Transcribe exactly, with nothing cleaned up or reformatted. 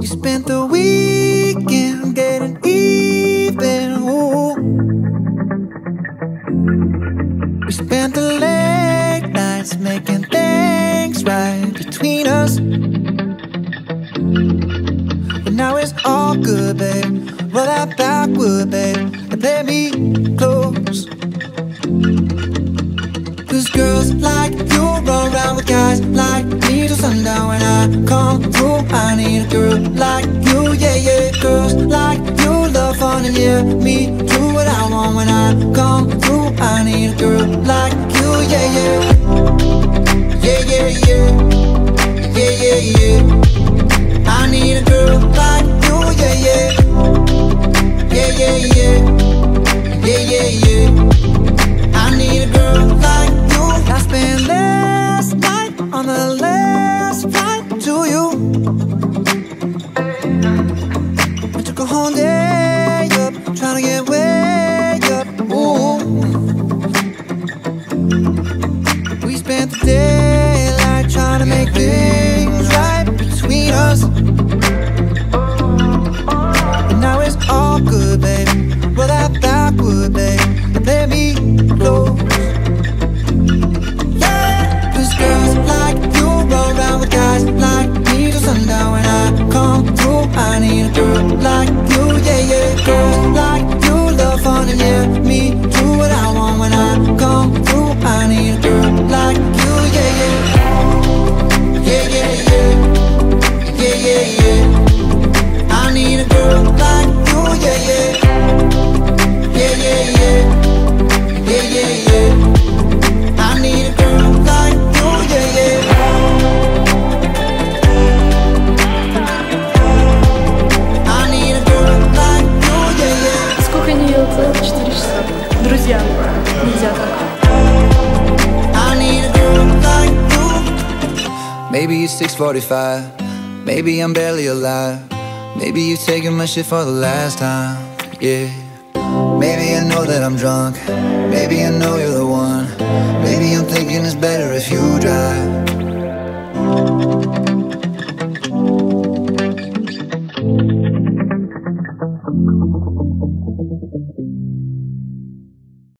spent the weekend getting even. Ooh. We spent the late nights making things right between us. But now it's all good, babe. Roll that backward, babe, and play me close. Cause girls like you run around with guys like me till sundown. When I come through, I need a girl like you, yeah, yeah. Girls like you love fun and yeah, me do what I want. When I come through, I need a girl like you, yeah, yeah. Yeah, yeah, yeah. Yeah, yeah, yeah. I need a girl like you, yeah, yeah. Yeah, yeah, yeah. Yeah, yeah, yeah. I need a girl like you. I spent last night on the last flight to you. I took a whole day up, trying to get way up. Ooh. We spent the daylight trying to make things right between us. And now it's all good, baby. Roll that backward, babe, and play me close. Yeah, cause girls like you roll around with guys like me till sundown. When I come through, I need a girl like you, yeah, yeah. Girls like you love fun and yeah, me do what I want. When I come through, I need a girl like you, yeah, yeah. Yeah, yeah, yeah. Yeah, yeah, yeah. I need a girl like you, yeah, yeah. Yeah, yeah, yeah. Yeah, yeah, yeah. I need a girl like you, yeah, yeah. I need a girl like you, yeah, yeah. Сколько не ел? Целых четыре часа. Друзья, нельзя так. I need a girl like you. Maybe it's six forty-five. Maybe I'm barely alive. Maybe you've taken my shit for the last time. Yeah. Maybe I know that I'm drunk. Maybe I know you're the one.